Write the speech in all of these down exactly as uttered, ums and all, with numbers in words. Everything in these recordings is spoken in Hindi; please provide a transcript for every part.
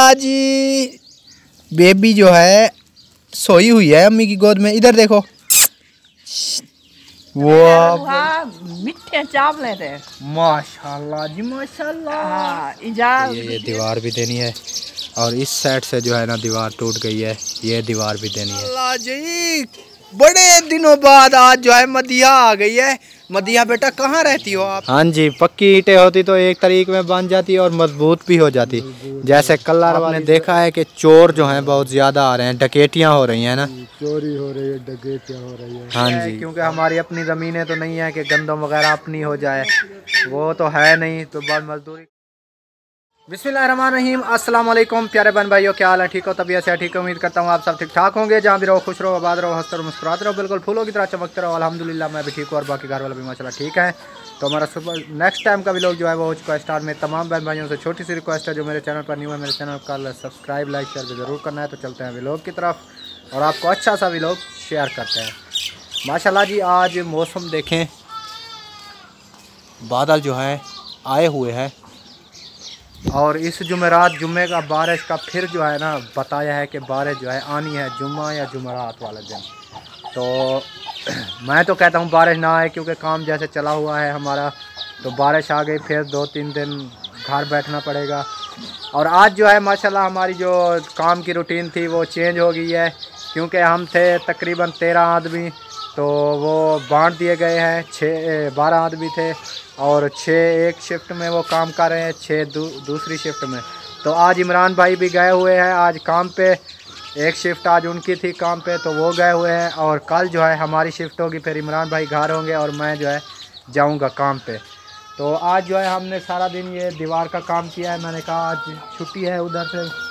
माशाल्लाह जी, बेबी जो है सोई हुई है अम्मी की गोद में। इधर देखो, वाह मिठे चावल थे। माशाल्लाह जी माशाल्लाह। तो ये, ये दीवार भी देनी है और इस साइड से जो है ना दीवार टूट गई है, ये दीवार भी देनी है। अल्लाह जी, बड़े दिनों बाद आज जो है मदिया आ गई है। मदिया बेटा कहाँ रहती हो आप? हाँ जी, पक्की ईंटें होती तो एक तरीक में बन जाती और मजबूत भी हो जाती। जैसे कल आपने देखा है कि चोर जो हैं बहुत ज़्यादा आ रहे हैं, डकैतियाँ हो रही हैं ना, चोरी हो रही है, डकैतियाँ हो रही है। हाँ जी, क्योंकि हमारी अपनी ज़मीनें तो नहीं है कि गंदम वगैरह अपनी हो जाए, वो तो है नहीं, तो बाद मजदूरी। बिस्मिल्लाहिर्रहमानिर्रहीम, अस्सलाम वालेकुम प्यारे बहन भाइयों, क्या हाल है? ठीक हो? तबीयत से ठीक, उम्मीद करता हूँ आप सब ठीक ठाक होंगे। जहाँ भी रहो खुश रहो, आबाद रहो, हंसते रहो, मुस्कुराते रहो, बिल्कुल फूलों की तरह चमकते रहो। अल्हम्दुलिल्लाह मैं भी ठीक हूँ और बाकी घर वाले भी माशाल्लाह ठीक है। तो हमारा सुपर नेक्स्ट टाइम का व्लॉग जो है वो हो चुका है स्टार्ट में। तमाम बहन भाइयों से छोटी सी रिक्वेस्ट है, जो मेरे चैनल पर न्यू है, मेरे चैनल का सब्सक्राइब लाइक शेयर भी ज़रूर करना है। तो चलते हैं व्लॉग की तरफ और आपको अच्छा सा व्लॉग शेयर करते हैं। माशाल्लाह जी, आज मौसम देखें, बादल जो है आए हुए हैं और इस जुमेरात जुम्मे का बारिश का फिर जो है ना बताया है कि बारिश जो है आनी है जुम्मा या जुमेरात वाले दिन। तो मैं तो कहता हूँ बारिश ना आए, क्योंकि काम जैसे चला हुआ है हमारा, तो बारिश आ गई फिर दो तीन दिन घर बैठना पड़ेगा। और आज जो है माशाल्लाह हमारी जो काम की रूटीन थी वो चेंज हो गई है, क्योंकि हम थे तकरीबन तेरह आदमी, तो वो बांट दिए गए हैं। छः बारह आदमी थे और छः एक शिफ्ट में वो काम कर रहे हैं, छः दू, दूसरी शिफ्ट में। तो आज इमरान भाई भी गए हुए हैं आज काम पे, एक शिफ्ट आज उनकी थी काम पे, तो वो गए हुए हैं। और कल जो है हमारी शिफ्ट होगी, फिर इमरान भाई घर होंगे और मैं जो है जाऊंगा काम पे। तो आज जो है हमने सारा दिन ये दीवार का काम किया है। मैंने कहा आज छुट्टी है, उधर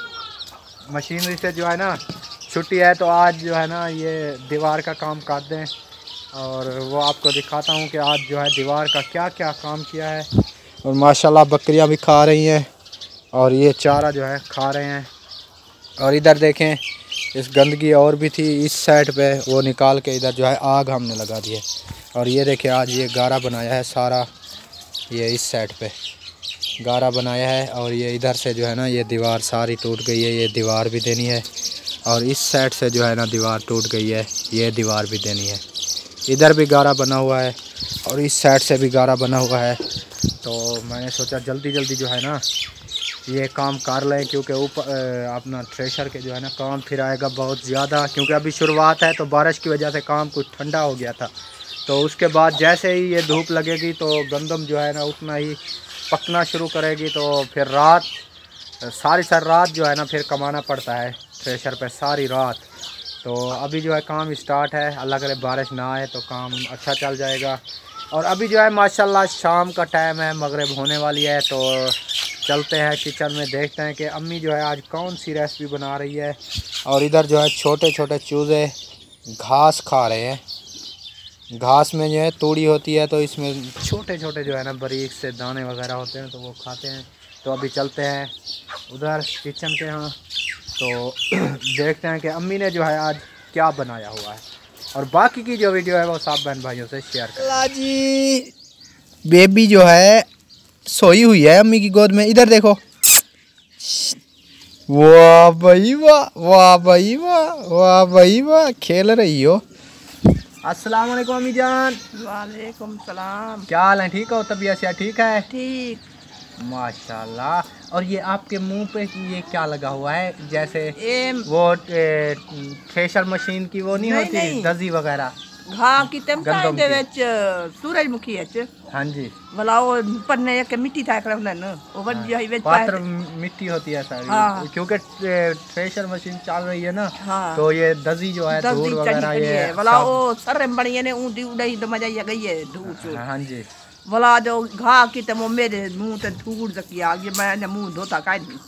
से मशीनरी से जो है ना छुट्टी है, तो आज जो है ना ये दीवार का काम कर दें और वो आपको दिखाता हूँ कि आज जो है दीवार का क्या क्या काम किया है। और माशाल्लाह बकरियाँ भी खा रही हैं और ये चारा जो है खा रहे हैं। और इधर देखें, इस गंदगी और भी थी इस साइड पे, वो निकाल के इधर जो है आग हमने लगा दी है। और ये देखें आज ये गारा बनाया है सारा, ये इस साइड पे गारा बनाया है। और ये इधर से जो है ना ये दीवार सारी टूट गई है, ये दीवार भी देनी है। और इस साइड से जो है ना दीवार टूट गई है, ये दीवार भी देनी है। इधर भी गारा बना हुआ है और इस साइड से भी गारा बना हुआ है। तो मैंने सोचा जल्दी जल्दी जो है ना ये काम कर लें, क्योंकि ऊपर अपना थ्रेशर के जो है ना काम फिर आएगा बहुत ज़्यादा, क्योंकि अभी शुरुआत है तो बारिश की वजह से काम कुछ ठंडा हो गया था। तो उसके बाद जैसे ही ये धूप लगेगी तो गंदम जो है ना उतना ही पकना शुरू करेगी। तो फिर रात सारी सारी रात जो है ना फिर कमाना पड़ता है थ्रेशर पे सारी रात। तो अभी जो है काम स्टार्ट है, अल्लाह करे बारिश ना आए तो काम अच्छा चल जाएगा। और अभी जो है माशाल्लाह शाम का टाइम है, मगरिब होने वाली है। तो चलते हैं किचन में, देखते हैं कि अम्मी जो है आज कौन सी रेसिपी बना रही है। और इधर जो है छोटे छोटे चूज़े घास खा रहे हैं, घास में जो है तूड़ी होती है तो इसमें छोटे छोटे जो है ना बारीक से दाने वगैरह होते हैं, तो वो खाते हैं। तो अभी चलते हैं उधर किचन के यहाँ, तो देखते हैं कि अम्मी ने जो है आज क्या बनाया हुआ है। और बाकी की जो वीडियो है वो सब बहन भाइयों से शेयर करें। अल्लाह जी, बेबी जो है सोई हुई है अम्मी की गोद में। इधर देखो, वाह भाई वाह, वाह भाई वाह, वाह भाई वाह, खेल रही हो। अस्सलाम वालेकुम अम्मी जान। वालेकुम सलाम। क्या हाल है? ठीक हो? तबीयत से ठीक है? ठीक माशाल्लाह। और ये आपके मुंह पे ये क्या लगा हुआ है? जैसे ए, वो थ्रेशर मशीन की वो नहीं, नहीं होती नहीं। दजी वगैरह घा की तमकाई दे विच सूरजमुखी है। हाँ जी, भला वो पन्ने के मिट्टी था कर न वो बन जाई विच पात्र मिट्टी होती है सारी। हाँ। क्योंकि थ्रेशर मशीन चल रही है ना। हाँ। तो ये दजी जो है धूल वगैरह ये भला वो सर बड़ी ने ऊंडी उड़ाई तो मजा आ गई है धूल। हाँ जी, भला जो घा की तो मेरे मुंह ते धूल सकी आ गई, मैंने मुंह धोता काट दी।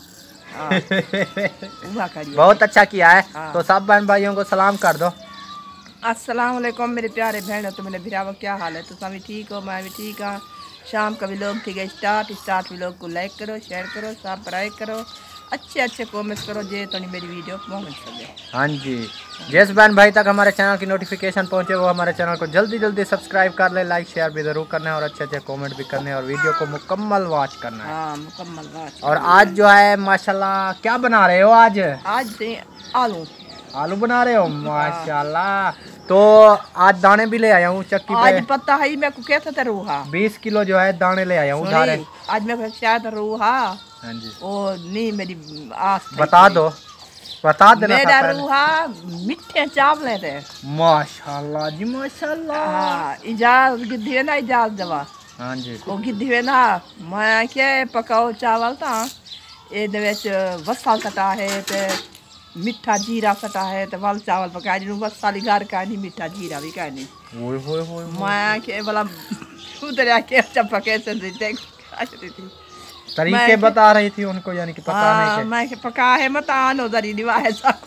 बहुत अच्छा किया है। हाँ। तो सब बहन भाइयों को सलाम कर दो। अस्सलाम वालेकुम मेरे प्यारे बहनों, तो मेरे भिरावा क्या हाल है? तो सभी ठीक हो? मैं भी ठीक हाँ। शाम का व्लॉग ठीक है स्टार्ट स्टार्ट व्लॉग को लाइक करो, शेयर करो, सब्सक्राइब करो। अच्छे अच्छे कमेंट्स करो जे तो मेरी वीडियो पहुंच सके। हाँ जी, जिस बहन भाई तक हमारे चैनल की नोटिफिकेशन पहुंचे वो हमारे चैनल को जल्दी जल्दी सब्सक्राइब कर ले, लाइक शेयर भी जरूर करना है और अच्छे अच्छे कमेंट भी करने और वीडियो को मुकम्मल वॉच करना है। हाँ मुकम्मल वॉच। और आज जो है माशाल्लाह क्या बना रहे हो आज? आज आलू आलू बना रहे हो माशाल्लाह। तो आज दाने भी ले आया हूँ चक्की पे। आज पता है मैं को कहता था रूहा बीस किलो जो है दाने ले आया हूँ उधारे। आज मैं को शायद रूहा। हाँ जी, ओ नहीं मेरी आस बता दो, बता देना मेरा रूहा मिठे चावल थे माशाल्लाह जी माशाल्लाह। हाँ इजाज गिद्धी है ना इजाज दवा। हाँ जी, वो गिद्धी है ना मैं क्या पकाओ चावल था ये वसा सटा है ते मिठा जीरा सटा है तो वाल चावल पकाए जी वसा घर का नहीं मिठा जीरा भी का नहीं। ओए होए होए मैं के वाला उधर आके अच्छा पके से देख तरीके बता रही थी उनको, यानी कि पकाने के। मैं के पका है मत आनो दरी निवाए सब।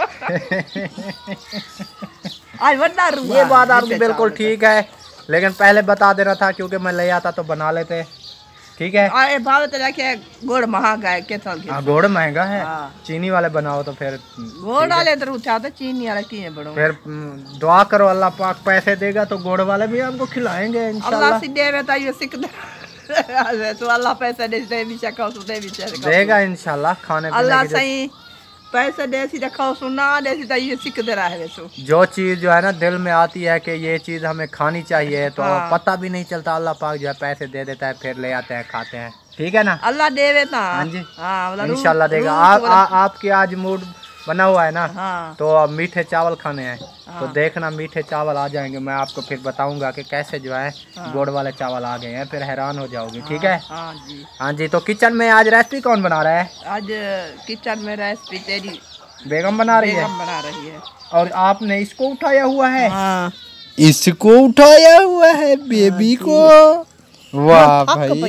आज वरना रुआ ये बात आपकी बिल्कुल ठीक है, लेकिन पहले बता देना था क्योंकि मैं ले आता तो बना लेते। ठीक है। आए भाव तो जाके गुड़ महंगा है के थल हां गुड़ महंगा है। हाँ। चीनी वाले बनाओ तो फिर गुड़ वाले तो उठा तो चीनी वाले किए बड़ो। फिर दुआ करो अल्लाह पाक पैसे देगा तो गुड़ वाले भी हमको खिलाएंगे इंशाल्लाह। अल्लाह से देवे तो ये सिक तो अल्लाह पैसे दे दे भी चकाओ तो दे भी देगा इंशाल्लाह। खाने पीने अल्लाह सही पैसे दे सी रखो सुना दे सी तो ये सिक दे रहा है वैसो। जो चीज जो है ना दिल में आती है कि ये चीज हमें खानी चाहिए तो हाँ। पता भी नहीं चलता, अल्लाह पाक जो है पैसे दे देता है, फिर ले आते हैं खाते हैं। ठीक है ना? अल्लाह देवे ता। हाँ जी हाँ इंशाल्लाह देगा। आप आपके आज मूड बना हुआ है ना। हाँ। तो अब मीठे चावल खाने हैं। हाँ। तो देखना मीठे चावल आ जाएंगे, मैं आपको फिर बताऊंगा कि कैसे जो है हाँ। गुड़ वाले चावल आ गए हैं, फिर हैरान हो जाओगे। हाँ। ठीक है। हाँ जी हाँ जी। तो किचन में आज रेसिपी कौन बना रहा है? आज किचन में रेसिपी तेरी बेगम बना रही है। बना रही है। और आपने इसको उठाया हुआ है? हाँ। इसको उठाया हुआ है बेबी को। वाह भाई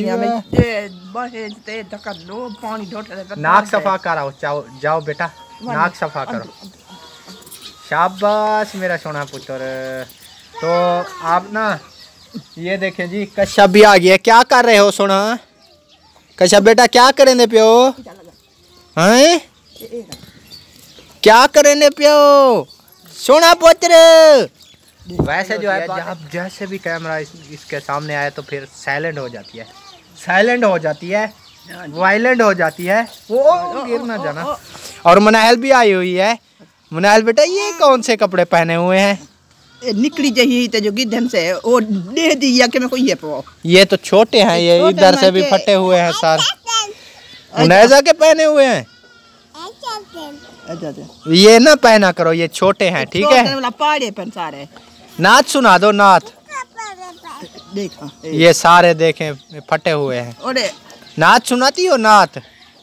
नाक सफा कराओ, जाओ जाओ बेटा नाक सफा करो। शाबाश मेरा सोना पुत्र। तो आप ना ये देखें जी कश्यप भी आ गया। क्या कर रहे हो सोना? कश्यप बेटा क्या करेंगे प्यो? हैं क्या करेंगे प्यो सोना पुत्र? वैसे जो है जब जैसे भी कैमरा इस, इसके सामने आए तो फिर साइलेंट हो जाती है, साइलेंट हो जाती है, वायलेंट हो जाती है। वो गिर ना जाना। और मुनाहिल भी आई हुई है। मुनाहिल बेटा ये कौन से कपड़े पहने हुए हैं? निकली चाहिए तो जो गिद्धन से वो दे दिया कि मैं कोई ये पाओ। ये तो छोटे हैं, ये इधर से भी फटे हुए हैं सारे। मुनाहिजा के पहने हुए हैं। ये ना पहना करो, ये छोटे हैं। ठीक है। पाड़े पन सारे नाच सुना दो नाच। देखा ये सारे देखें फटे हुए हैं। अरे नाच सुनाती हो नाच?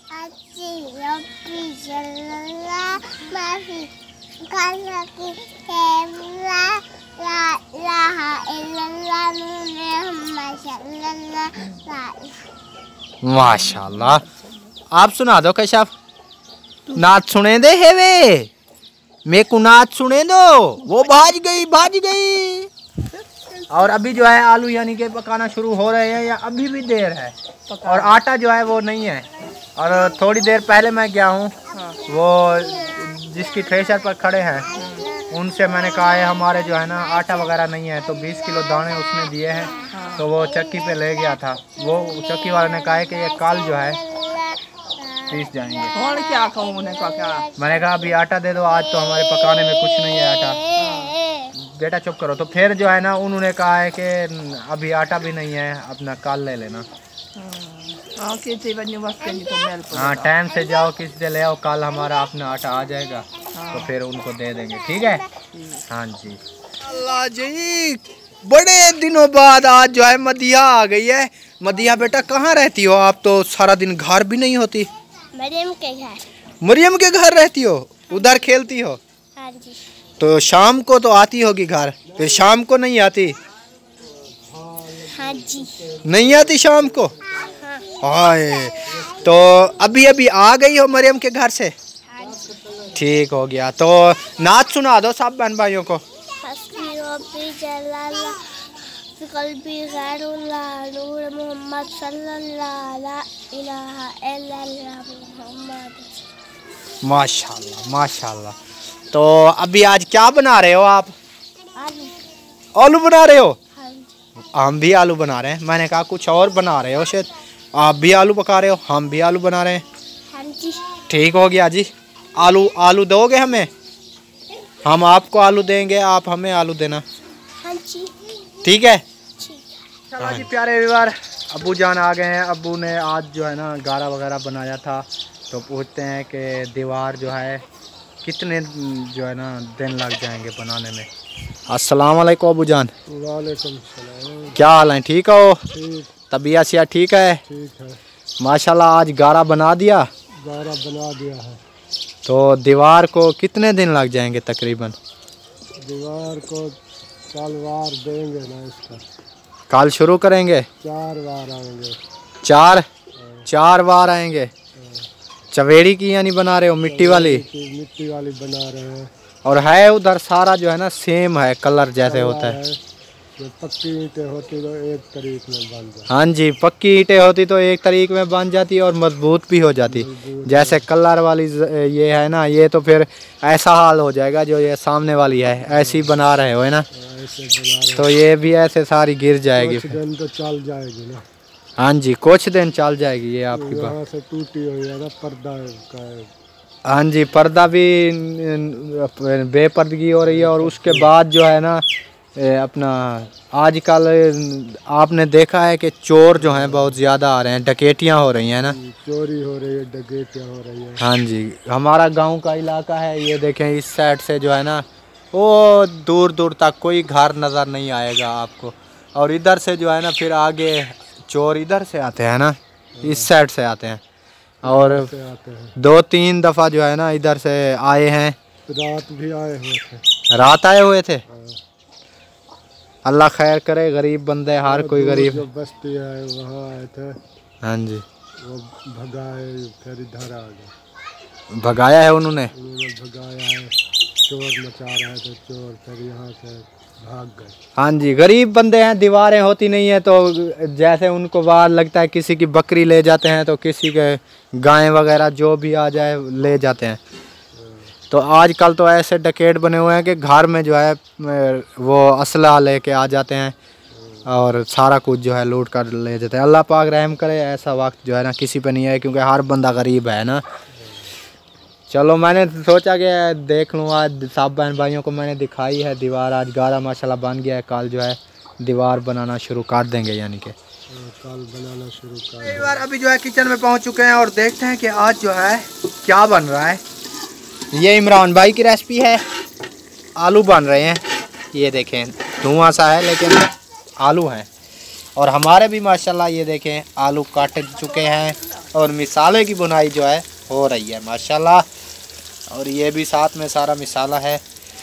माशाल्लाह। आप सुना दो कश्यप। नाच सुने दे है वे मेरे को नाच सुने दो। वो भाज गई भाज गई। और अभी जो है आलू यानी कि पकाना शुरू हो रहे हैं या अभी भी देर है। और आटा जो है वो नहीं है। और थोड़ी देर पहले मैं गया हूँ। हाँ। वो जिसकी थ्रेशर पर खड़े हैं उनसे मैंने कहा है हमारे जो है ना आटा वगैरह नहीं है, तो बीस किलो दाने उसने दिए हैं। हाँ। तो वो चक्की पे ले गया था। वो चक्की वाले ने कहा है कि ये कल जो है पीस जाएंगे। और क्या कहूँ उन्हें का क्या? मैंने कहा अभी आटा दे दो, आज तो हमारे पकाने में कुछ नहीं है आटा। बेटा चुप करो। तो फिर जो है ना उन्होंने कहा है कि अभी आटा भी नहीं है, अपना कल ले लेना। हाँ टाइम से जाओ किसी से ले आओ, कल हमारा अपना आटा आ जाएगा। हाँ। तो फिर उनको दे देंगे। ठीक है। हाँ जी। अल्लाह जी बड़े दिनों बाद आज जो है मदिया आ गई है। मदिया बेटा कहाँ रहती हो आप? तो सारा दिन घर भी नहीं होती। मरियम के घर। मरियम के घर रहती हो, उधर खेलती हो? हाँ जी। तो शाम को तो आती होगी घर, फिर शाम को नहीं आती? हाँ जी। नहीं आती शाम को? हाँ। तो अभी अभी आ गई हो मरियम के घर से? हाँ जी। ठीक हो गया। तो नाच सुना दो सब बहन भाइयों को। फ़ी क़ल्बी ग़ैरुल्लाह नूर मोहम्मद सल्लल्लाहु ला इलाहा इल्लल्लाह मुहम्मद। माशाल्लाह माशाल्लाह। तो अभी आज क्या बना रहे हो आप? आलू। आलू बना रहे हो? हाँ जी। हम भी आलू बना रहे हैं। मैंने कहा कुछ और बना रहे हो शायद। आप भी आलू पका रहे हो, हम भी आलू बना रहे हैं। हाँ जी। ठीक हो गया जी। आलू आलू दोगे हमें? हम आपको आलू देंगे, आप हमें आलू देना। हाँ जी। ठीक है। ठीक। चलो जी प्यारे व्यवहार, अब्बू जान आ गए हैं। अब्बू ने आज जो है ना गारा वगैरह बनाया था, तो पूछते हैं कि दीवार जो है कितने जो है ना दिन लग जाएंगे बनाने में। अस्सलाम वालेकुम अब्बू जान। वालेकुम सलाम। क्या हाल है? ठीक हो? ठीक। तबीयत सिया ठीक है? ठीक है। माशाल्लाह आज गारा बना दिया। गारा बना दिया है। तो दीवार को कितने दिन लग जाएंगे तकरीबन? दीवार को कल वार देंगे ना इसका। कल शुरू करेंगे? चार वार आएंगे। चार चार बार आएंगे। चवेड़ी की यानी बना रहे हो? मिट्टी वाली? मिट्टी वाली बना रहे हैं। और है उधर सारा जो है ना सेम है, कलर जैसे होता है। जो पक्की ईंटें होती तो एक तरीक में बन जाती। हाँ जी, पक्की ईंटें होती तो एक तरीक में बन जाती और मजबूत भी हो जाती। जैसे कलर वाली ये है ना, ये तो फिर ऐसा हाल हो जाएगा जो ये सामने वाली है। ऐसी बना रहे हो है ना, ऐसे बना रहे तो ये भी ऐसे सारी गिर जाएगी। कुछ दिन तो चल जाएगी ना। हाँ जी, कुछ दिन चल जाएगी ये आपकी बात। यहाँ से टूटी हुई है ना पर्दा का। हाँ जी, पर्दा भी बेपर्दगी हो रही है। और उसके बाद जो है ना अपना आजकल आपने देखा है कि चोर जो हैं बहुत ज़्यादा आ रहे हैं, डकैतियाँ हो रही हैं ना। चोरी हो रही है, डकैतियाँ हो रही है। हाँ जी, हमारा गांव का इलाका है, ये देखें इस साइड से जो है ना वो दूर दूर तक कोई घर नज़र नहीं आएगा आपको। और इधर से जो है ना फिर आगे चोर इधर से आते हैं ना, इस साइड से आते हैं। और आते हैं। दो तीन दफ़ा जो है ना इधर से आए हैं। रात भी आए हुए थे। रात आए हुए थे। अल्लाह खैर करे, गरीब बंदे, हर कोई गरीब। जो बस्ती है वहाँ आए थे। हाँ जी, वो भगाए फिर इधर आ गए। भगाया है उन्होंने? उन्होंने भगाया है। चोर मचा रहे थे चोर, फिर यहाँ से भाग गए। हाँ जी, गरीब बंदे हैं, दीवारें होती नहीं है तो जैसे उनको बाहर लगता है, किसी की बकरी ले जाते हैं तो किसी के गाय वगैरह जो भी आ जाए ले जाते हैं। तो आजकल तो ऐसे डकैत बने हुए हैं कि घर में जो है वो असला लेके आ जाते हैं और सारा कुछ जो है लूट कर ले जाते हैं। अल्लाह पाक रहम करे, ऐसा वक्त जो है ना किसी पे नहीं है, क्योंकि हर बंदा गरीब है ना। चलो मैंने सोचा कि देख लूँ, आज सब बहन भाइयों को मैंने दिखाई है दीवार। आज गारा माशाल्लाह बन गया है, कल जो है दीवार बनाना शुरू कर देंगे, यानी कि कल बनाना शुरू कर। एक बार अभी जो है किचन में पहुंच चुके हैं और देखते हैं कि आज जो है क्या बन रहा है। ये इमरान भाई की रेसिपी है, आलू बन रहे हैं। ये देखें धुआं सा है लेकिन आलू हैं। और हमारे भी माशाल्लाह ये देखें आलू काट चुके हैं और मिसाले की बुनाई जो है हो रही है माशाल्लाह। और ये भी साथ में सारा मिसाला है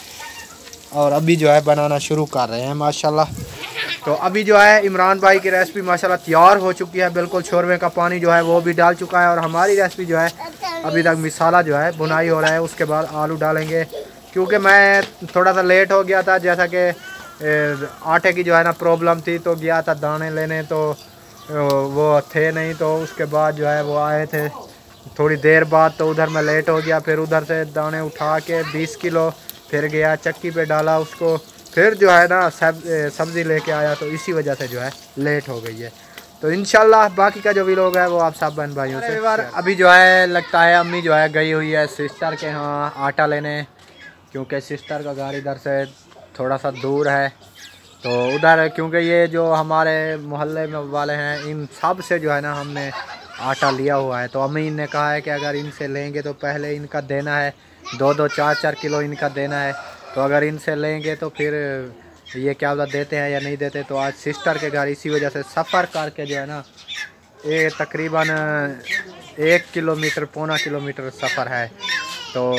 और अभी जो है बनाना शुरू कर रहे हैं माशाल्लाह। तो अभी जो है इमरान भाई की रेसिपी माशाल्लाह तैयार हो चुकी है, बिल्कुल शोरबे का पानी जो है वो भी डाल चुका है। और हमारी रेसिपी जो है अभी तक मिसाला जो है बुनाई हो रहा है, उसके बाद आलू डालेंगे। क्योंकि मैं थोड़ा सा लेट हो गया था, जैसा कि आटे की जो है ना प्रॉब्लम थी, तो गया था दाने लेने, तो वो थे नहीं। तो उसके बाद जो है वो आए थे थोड़ी देर बाद, तो उधर मैं लेट हो गया। फिर उधर से दाने उठा के बीस किलो फिर गया चक्की पे डाला उसको, फिर जो है ना सब सब्ज़ी लेके आया, तो इसी वजह से जो है लेट हो गई है। तो इंशाल्लाह बाकी का जो व्लॉग है वो आप सब बहन भाइयों से। बार अभी जो है लगता है अम्मी जो है गई हुई है सिस्टर के यहाँ आटा लेने, क्योंकि सिस्टर का घर इधर से थोड़ा सा दूर है। तो उधर क्योंकि ये जो हमारे मोहल्ले में वाले हैं, इन सब से जो है ना हमने आटा लिया हुआ है। तो अम्मी ने कहा है कि अगर इनसे लेंगे तो पहले इनका देना है, दो दो चार चार किलो इनका देना है। तो अगर इनसे लेंगे तो फिर ये क्या पता देते हैं या नहीं देते। तो आज सिस्टर के घर इसी वजह से सफ़र करके जो है ना ये तकरीबन एक किलोमीटर पौना किलोमीटर सफ़र है, तो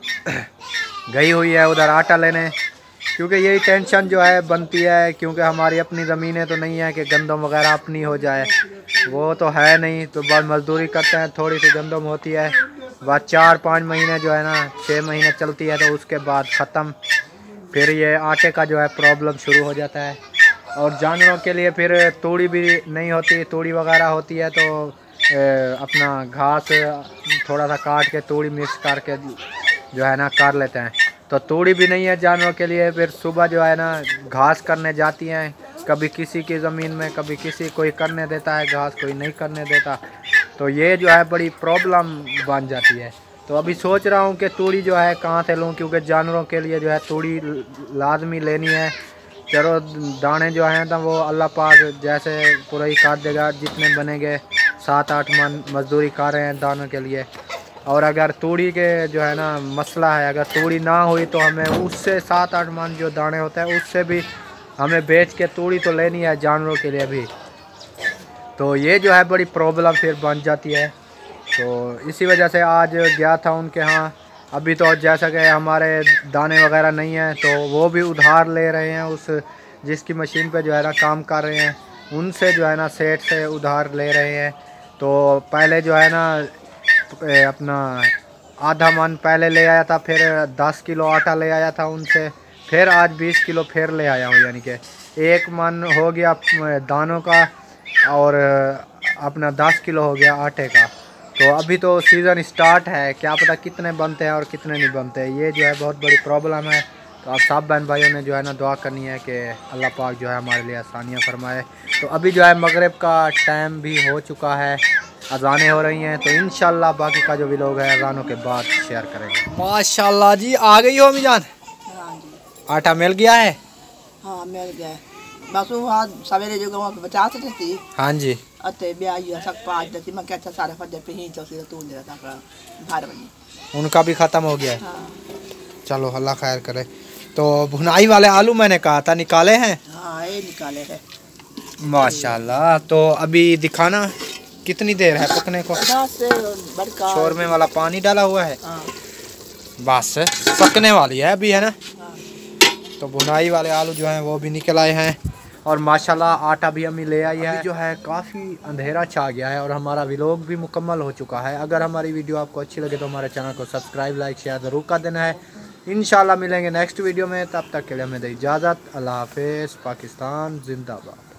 गई हुई है उधर आटा लेने। क्योंकि यही टेंशन जो है बनती है, क्योंकि हमारी अपनी ज़मीनें तो नहीं है कि गंदम वगैरह अपनी हो जाए, वो तो है नहीं। तो बस मजदूरी करते हैं, थोड़ी सी गंदम होती है, बस चार पाँच महीने जो है ना छः महीने चलती है, तो उसके बाद ख़त्म। फिर ये आटे का जो है प्रॉब्लम शुरू हो जाता है। और जानवरों के लिए फिर तूड़ी भी नहीं होती, तूड़ी वगैरह होती है तो ए, अपना घास थोड़ा सा काट के तूड़ी मिक्स करके जो है ना कर लेते हैं। तो तूड़ी भी नहीं है जानवरों के लिए, फिर सुबह जो है ना घास करने जाती हैं, कभी किसी की ज़मीन में, कभी किसी, कोई करने देता है घास, कोई नहीं करने देता। तो ये जो है बड़ी प्रॉब्लम बन जाती है। तो अभी सोच रहा हूँ कि तूड़ी जो है कहाँ से लूँ, क्योंकि जानवरों के लिए जो है तूड़ी लाजमी लेनी है। चलो दाने जो हैं तो वो अल्लाह पाक जैसे पूरा ही काट देगा, जितने बनेंगे सात आठ मन मजदूरी कर रहे हैं दानों के लिए। और अगर तूड़ी के जो है ना मसला है, अगर तूड़ी ना हुई तो हमें उससे सात आठ मन जो दाने होते हैं उससे भी हमें बेच के तूड़ी तो लेनी है जानवरों के लिए भी। तो ये जो है बड़ी प्रॉब्लम फिर बन जाती है। तो इसी वजह से आज गया था उनके यहाँ। अभी तो जैसा कि हमारे दाने वगैरह नहीं हैं तो वो भी उधार ले रहे हैं, उस जिसकी मशीन पे जो है ना काम कर रहे हैं उनसे जो है ना सेठ से उधार ले रहे हैं। तो पहले जो है ना अपना आधा मन पहले ले आया था, फिर दस किलो आटा ले आया था उनसे, फिर आज बीस किलो फिर ले आया हूँ, यानी कि एक मन हो गया दानों का और अपना दस किलो हो गया आटे का। तो अभी तो सीज़न स्टार्ट है, क्या पता कितने बनते हैं और कितने नहीं बनते। ये जो है बहुत बड़ी प्रॉब्लम है। तो आप सब बहन भाइयों ने जो है ना दुआ करनी है कि अल्लाह पाक जो है हमारे लिए आसानियाँ फरमाए। तो अभी जो है मगरिब का टाइम भी हो चुका है, अजानें हो रही हैं। तो इंशाल्लाह बाकी का जो भी लोग हैं अजानों के बाद शेयर करेंगे। माशाल्लाह जी, आ गई हो अम्मी जान? हाँ जी, आटा मिल गया है? हाँ मिल गया। बस वो आज सवेरे जो गवा बचा सकती थी। हाँ जी। अते ब्याह सब पाँच दस मैं कहता सारे फटे पे ही तो सिर तू दे रहा था बारह बजे। उनका भी ख़त्म हो गया है। हाँ। चलो अल्लाह खैर करे। तो भुनाई वाले आलू मैंने कहा था निकाले हैं? हाँ ये निकाले हैं माशाल्लाह। तो अभी दिखाना कितनी देर है पकने को? शोरमे वाला पानी डाला हुआ है। हाँ। बस पकने वाली है अभी, है ना? हाँ। तो भुनाई वाले आलू जो हैं वो भी निकल आए हैं और माशाल्लाह आटा भी अम्मी ले आई है। जो है काफ़ी अंधेरा छा गया है और हमारा व्लॉग भी मुकम्मल हो चुका है। अगर हमारी वीडियो आपको अच्छी लगे तो हमारे चैनल को सब्सक्राइब, लाइक, शेयर ज़रूर कर देना है। इंशाल्लाह मिलेंगे नेक्स्ट वीडियो में, तब तक के लिए हमें दे इजाज़त। अल्लाह हाफिज़। पाकिस्तान जिंदाबाद।